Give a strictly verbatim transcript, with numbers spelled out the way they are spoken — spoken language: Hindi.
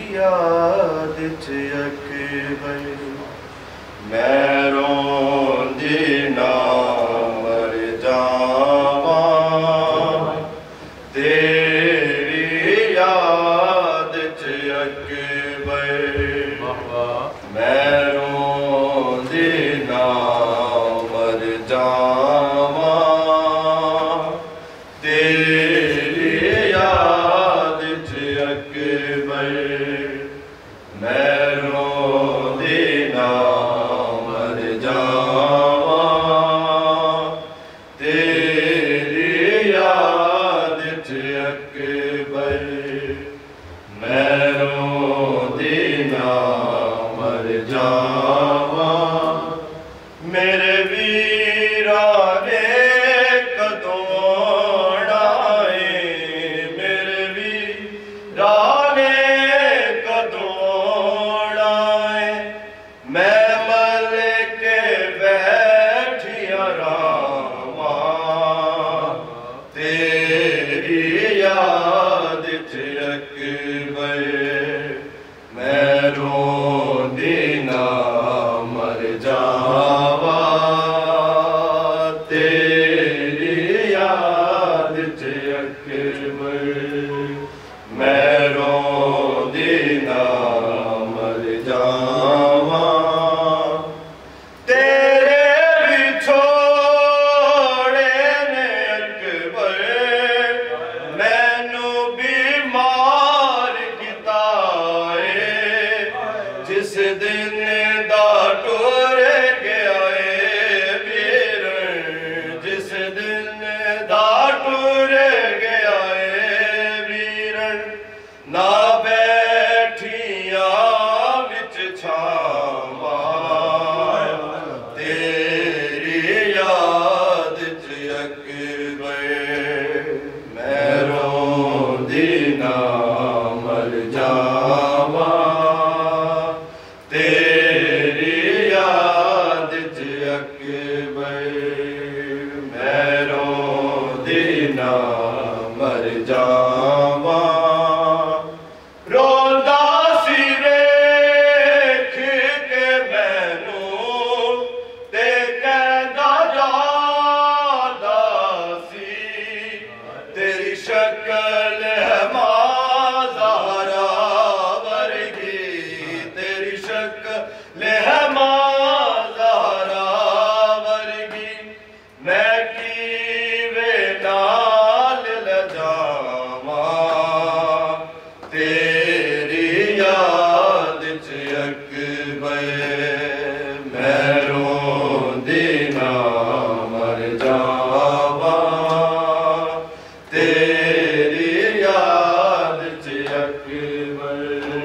याद च अकबर मैं रोंदी ना मर जावा तेरी याद च अकबर मैं रोंदी ना मर जावा तेरी याद च अकबर मैं रोंदी ना मर जावा तेरी याद च अकबर मैं रोंदी ना मर जावा मेरे वीरा ने कदों आए मेरे वीरा ने कदों आए मैं मल के बैठिया रामा तेरी याद च अकबर मैं रोंदी ना मर जावा तेरी याद च अकबर मैं रोंदी ना मर जावा तेरे विछोड़े ने अकबर मैनू बीमार किता है जिस दिन दा टुर गया है वीर जिस दिन दा टुर गया है वीर ना बैठिया विच छावा तेरी याद च अकबर मैं रोंदी ना मर जावा तेरी याद च अकबर मैं रोंदी ना मर जावा रोंदा सी वेख के मैनू ते कहदा जादा सी तेरी शक्ल है मां ज़हरा वर्गी तेरी शक्ल है मां ज़हरा वर्गी मैं कीवे नाल ले जावा तेरी याद च अकबर मैं रोंदी ना मर जावा तेरी याद च अकबर